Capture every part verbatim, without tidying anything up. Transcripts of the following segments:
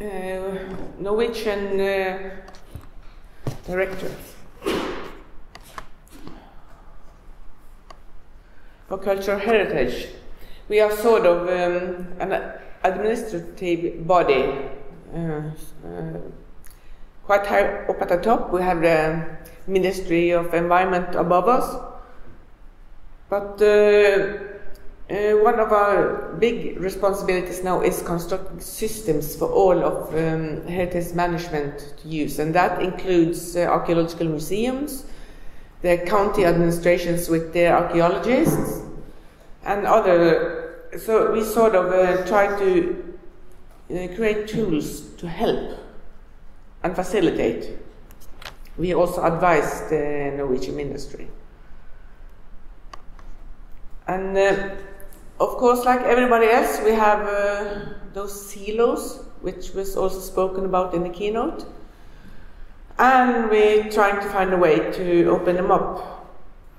uh, Norwegian uh, Directorate for Cultural Heritage. We are sort of um, an administrative body, uh, uh, quite high up at the top. We have the Ministry of Environment above us, but uh, uh, one of our big responsibilities now is constructing systems for all of um, heritage management to use, and that includes uh, archaeological museums, the county administrations with their archaeologists, and other. So we sort of uh, try to uh, create tools to help and facilitate. We also advise the Norwegian ministry. And uh, of course, like everybody else, we have uh, those silos, which was also spoken about in the keynote. And we're trying to find a way to open them up.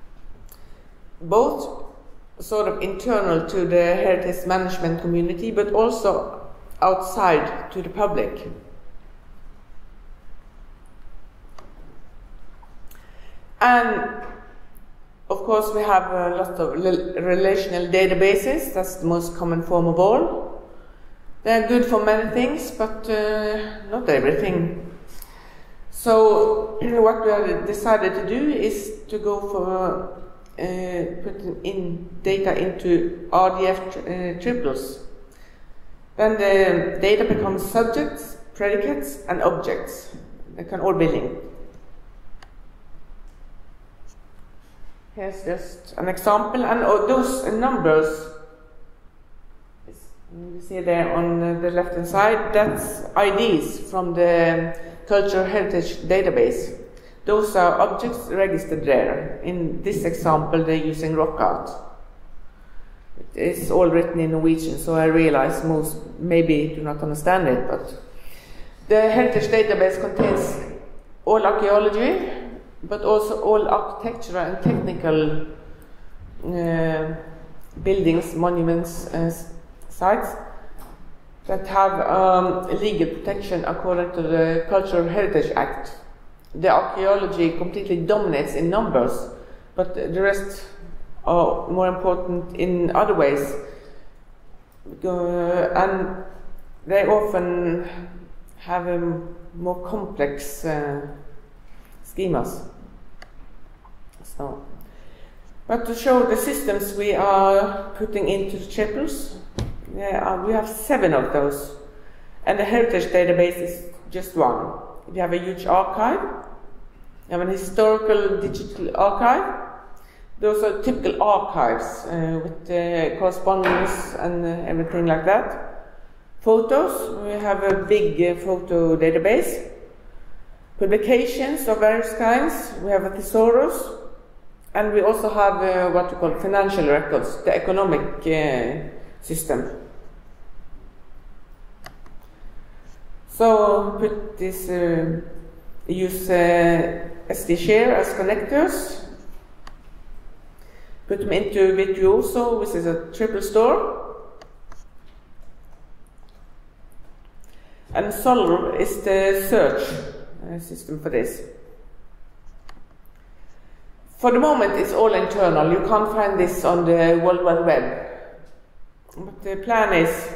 Both sort of internal to the heritage management community, but also outside to the public. And of course, we have a lot of relational databases. That's the most common form of all. They're good for many things, but uh, not everything. So what we have decided to do is to go for uh, putting in data into R D F uh, triples. Then the data becomes subjects, predicates, and objects. They can all be linked. Here's just an example, and oh, those numbers you see there on the left hand side, that's I Ds from the Cultural Heritage database. Those are objects registered there. In this example, they're using rock art. It's all written in Norwegian, so I realize most maybe do not understand it, but the heritage database contains all archaeology, but also all architectural and technical uh, buildings, monuments, uh, sites that have um, legal protection according to the Cultural Heritage Act. The archaeology completely dominates in numbers, but the rest are more important in other ways. Uh, and they often have a more complex uh, schemas. So, but to show the systems we are putting into the triples, yeah, we have seven of those, and the heritage database is just one. We have a huge archive, we have an historical digital archive. Those are typical archives uh, with uh, correspondence and uh, everything like that. Photos, we have a big uh, photo database. Publications of various kinds, we have a thesaurus, and we also have uh, what we call financial records, the economic uh, system. So put this, uh, use uh, S D share as connectors, put them into Virtuoso, which is a triple store, and Solr is the search uh, system for this. For the moment, it's all internal. You can't find this on the World Wide Web. But the plan is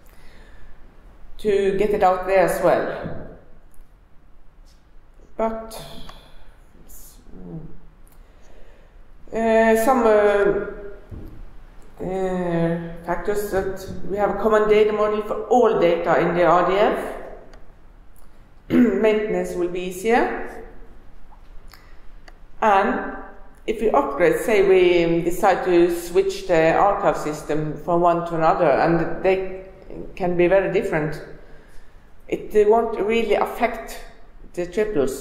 to get it out there as well. But uh, some uh, uh, factors that we have a common data model for all data in the R D F. Maintenance will be easier. And if we upgrade, say we decide to switch the archive system from one to another, and they can be very different, it won't really affect the triples.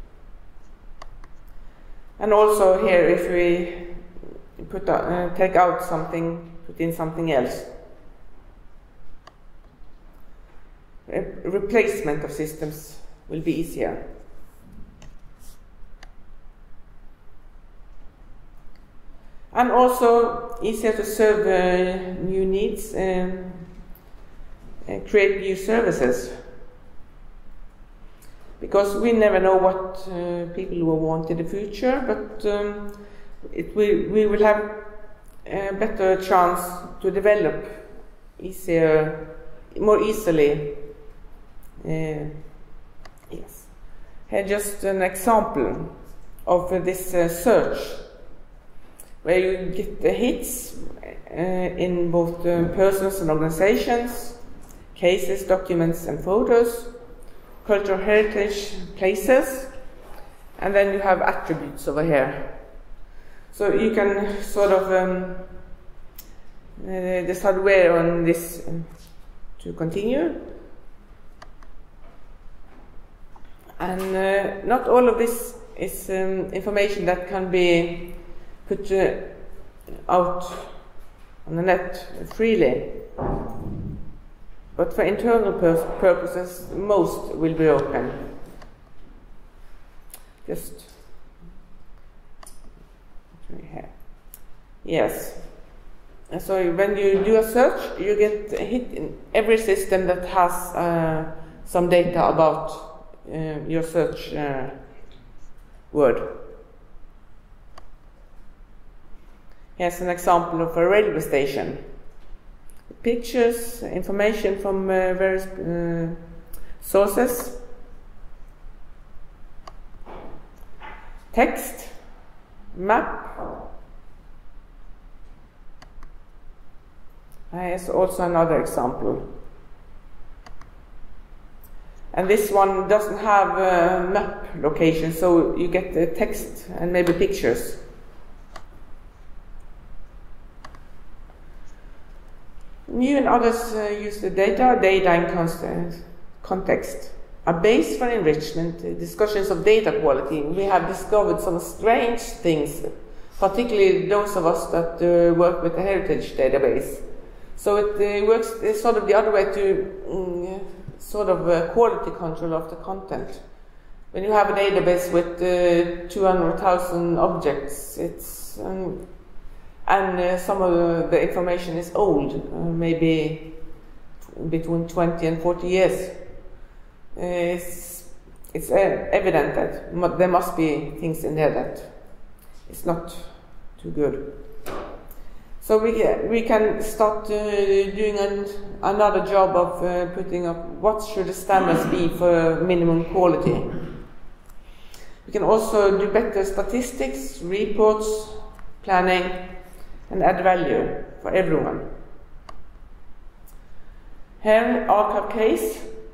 And also here, if we put uh, take out something, put in something else, a replacement of systems will be easier. And also easier to serve uh, new needs, um, and create new services. because we never know what uh, people will want in the future, but um, it will, we will have a better chance to develop easier, more easily. Uh, yes. Here just an example of uh, this uh, search, where you get the hits uh, in both uh, persons and organizations, cases, documents and photos, cultural heritage, places, and then you have attributes over here. So you can sort of um, uh, decide where on this uh, to continue. And uh, not all of this is um, information that can be put uh, out on the net freely. But for internal pur purposes, most will be open. Just here. Yes. And so when you do a search, you get a hit in every system that has uh, some data about uh, your search uh, word. Here's an example of a railway station. Pictures, information from uh, various uh, sources, text, map. Here's also another example. And this one doesn't have a map location, so you get the text and maybe pictures. New and others uh, use the data, data in context, a base for enrichment, uh, discussions of data quality. We have discovered some strange things, particularly those of us that uh, work with the heritage database. So it uh, works uh, sort of the other way to um, sort of uh, quality control of the content. When you have a database with uh, two hundred thousand objects, it's um, and uh, some of the, the information is old, uh, maybe between twenty and forty years. Uh, it's it's uh, evident that mu there must be things in there that is not too good. So we, uh, we can start uh, doing an, another job of uh, putting up what should the standards be for minimum quality. We can also do better statistics, reports, planning, and add value for everyone. Here, archive case,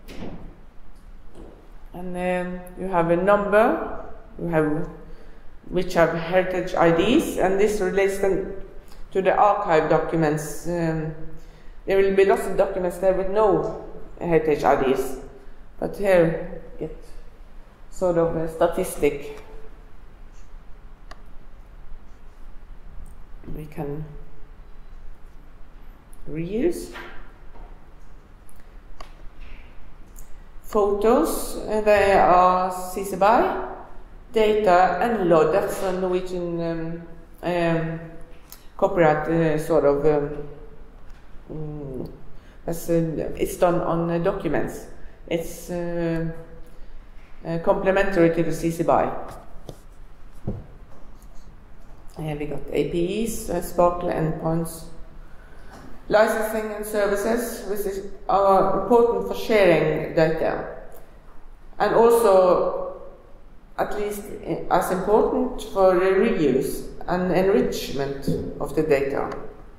and um, you have a number, you have which have heritage I Ds, and this relates them to the archive documents. Um, there will be lots of documents there with no heritage I Ds, but here get sort of a statistic. We can reuse photos, uh, they are C C B Y, data and L O D, that's a Norwegian um, um, copyright uh, sort of um, um, that's, uh, it's done on uh, documents. It's uh, uh, complementary to the C C B Y. Here we got A P Es, uh, SPARQL endpoints, licensing and services, which is, are important for sharing data, and also at least as important for the reuse and enrichment of the data.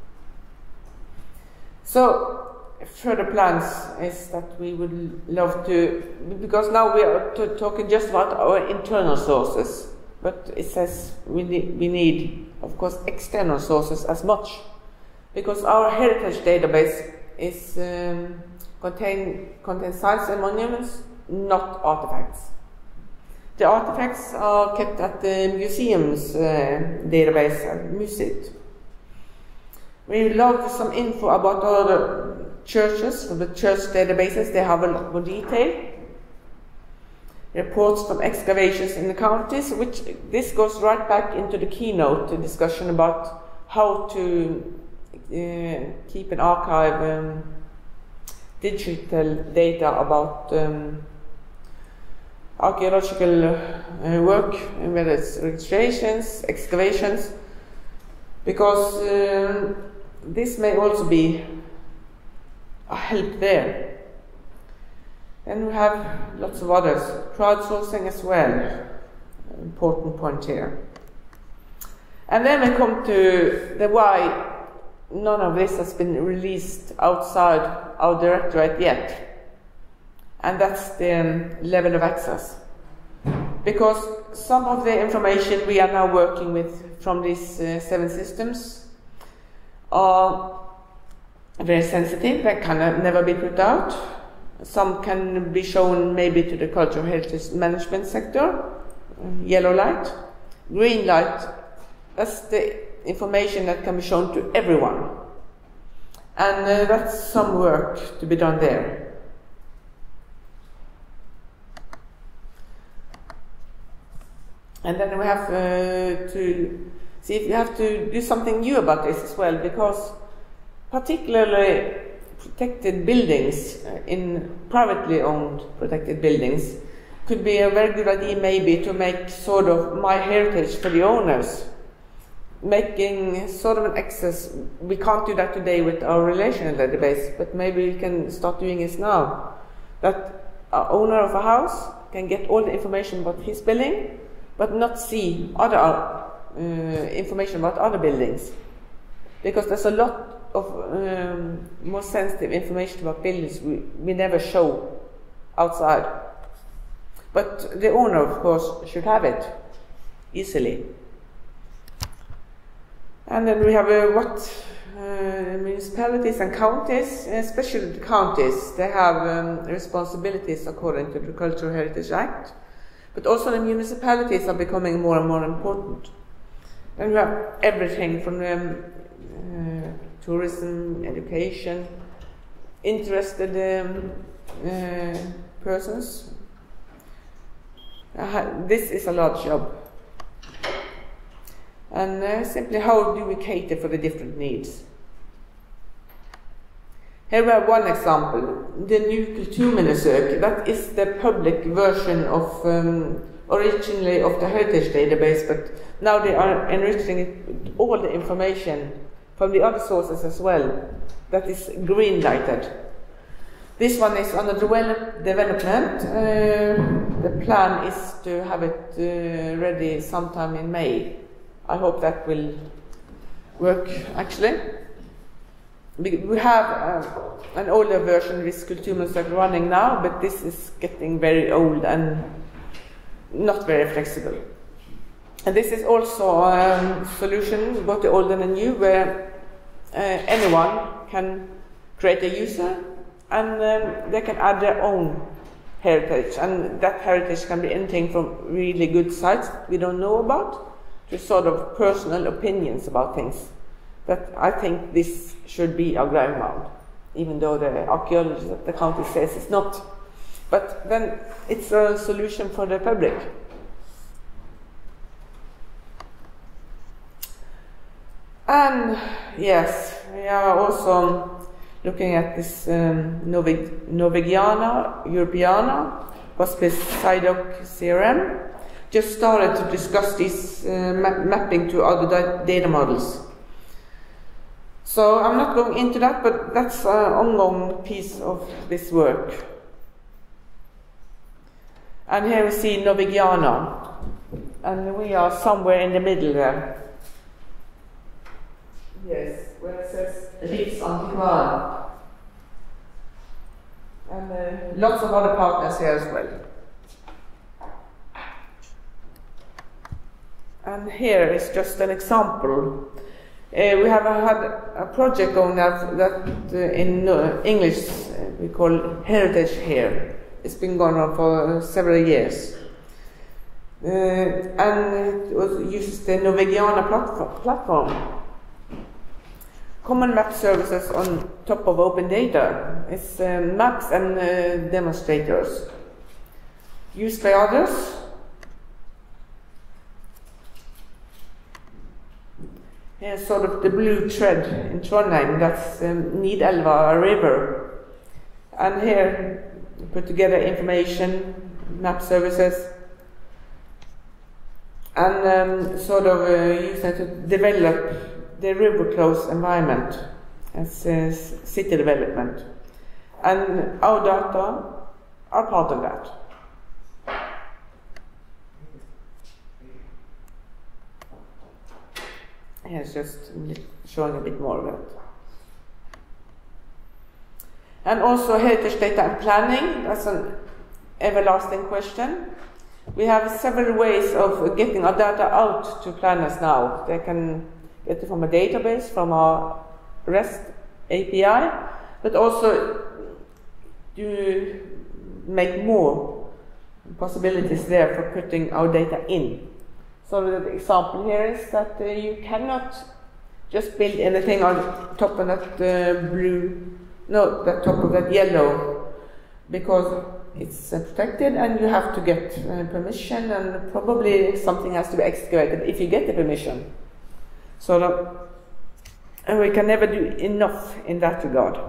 So further plans is that we would love to, because now we are talking just about our internal sources, but it says we need, we need, of course, external sources as much, because our heritage database is um, contain, contains sites and monuments, not artifacts. The artifacts are kept at the museum's uh, database at Museet. We love some info about all the churches, from the church databases. They have a lot more detail. Reports from excavations in the counties, which this goes right back into the keynote the discussion about how to uh, keep an archive um, digital data about um, archaeological uh, work, whether it's registrations, excavations, because uh, this may also be a help there. And we have lots of others, crowdsourcing as well, important point here. And then we come to the why none of this has been released outside our directorate yet. And that's the level of access. Because some of the information we are now working with from these uh, seven systems are very sensitive, they can never be put out. Some can be shown maybe to the cultural heritage management sector, yellow light. Green light, that's the information that can be shown to everyone. And uh, that's some work to be done there. And then we have uh, to see if you have to do something new about this as well, because particularly protected buildings, uh, in privately owned protected buildings, could be a very good idea maybe to make sort of my heritage for the owners, making sort of an access. We can't do that today with our relational database, but maybe we can start doing this now, that an owner of a house can get all the information about his building, but not see other uh, information about other buildings, because there's a lot of um, more sensitive information about buildings we, we never show outside. But the owner, of course, should have it easily. And then we have uh, what uh, municipalities and counties, especially the counties, they have um, responsibilities according to the Cultural Heritage Act. But also the municipalities are becoming more and more important. And we have everything from um, uh, tourism, education, interested um, uh, persons. Uh, this is a large job. And uh, simply how do we cater for the different needs? Here we have one example, the new Kulturminnesøk. That is the public version of, um, originally of the heritage database, but now they are enriching it with all the information from the other sources as well. That is green lighted. This one is under develop development. Uh, the plan is to have it uh, ready sometime in May. I hope that will work actually. We have uh, an older version with Kulturminnesøk running now, but this is getting very old and not very flexible. And this is also a solution, both the old and the new, where uh, anyone can create a user and um, they can add their own heritage. And that heritage can be anything from really good sites we don't know about to sort of personal opinions about things. That I think this should be a grave mound, even though the archaeologist at the county says it's not. But then it's a solution for the public. And yes, we are also looking at this um, Norwegiana, Europeana, Hospice SciDoc C R M. Just started to discuss this uh, map mapping to other data models. So I'm not going into that, but that's an ongoing piece of this work. And here we see Norwegiana, and we are somewhere in the middle there. Yes, where it says Riksantikvar. And uh, lots of other partners here as well. And here is just an example. Uh, we have uh, had a project going that, that uh, in uh, English uh, we call Heritage Here. It's been going on for uh, several years. Uh, and it was, uses the Norwegiana platform, platform. Common map services on top of open data. It's uh, maps and uh, demonstrators. Used by others. Here's sort of the blue thread in Trondheim, that's um, Nidelva River. And here we put together information map services, and um, sort of uh, use that to develop the river close environment as uh, city development. And our data are part of that. Here's just showing a bit more of it. And also heritage data and planning, that's an everlasting question. We have several ways of getting our data out to planners now. They can get it from a database, from our REST A P I, but also to make more possibilities there for putting our data in. So the example here is that uh, you cannot just build anything on top of that uh, blue, no, the top of that yellow, because it's uh, protected and you have to get uh, permission, and probably something has to be excavated if you get the permission. So that, and we can never do enough in that regard.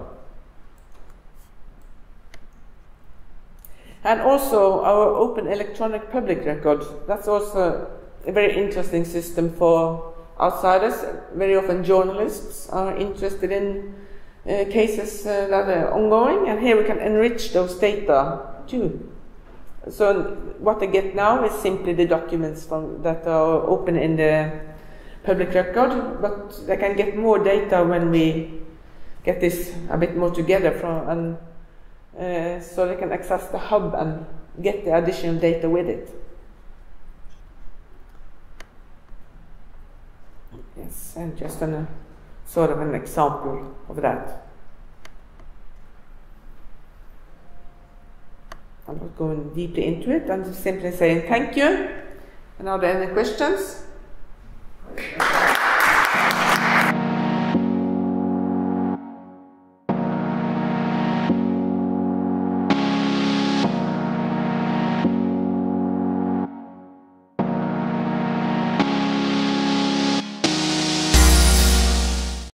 And also our open electronic public record, that's also a very interesting system for outsiders. Very often journalists are interested in uh, cases uh, that are ongoing, and here we can enrich those data too. So what they get now is simply the documents from, that are open in the public record, but they can get more data when we get this a bit more together from, and uh, so they can access the hub and get the additional data with it. Yes, and just an, uh, sort of an example of that. I'm not going deeply into it. I'm just simply saying thank you. And are there any questions?